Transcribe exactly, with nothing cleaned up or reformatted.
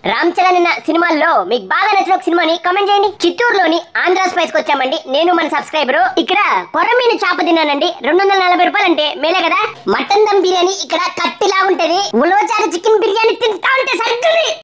రామ్ చరణ్ సినిమాల్లో మీకు బాగా నచ్చిన ఒక సినిమాని కమెంట్ చేయండి. చిత్తూరులోని ఆంధ్ర స్పైస్ కి వచ్చామండి, నేను మన సబ్స్క్రైబర్. ఇక్కడ కొరమీను చేప తిన్నానండి, రెండు వందల నలభై రూపాయలు అంటే మేలే కదా. మటన్ దమ్ బిర్యానీ ఇక్కడ కత్తిలా ఉంటది. ఉలవచారు చికెన్ బిర్యానీ తింటా ఉంటే సరిగ్గా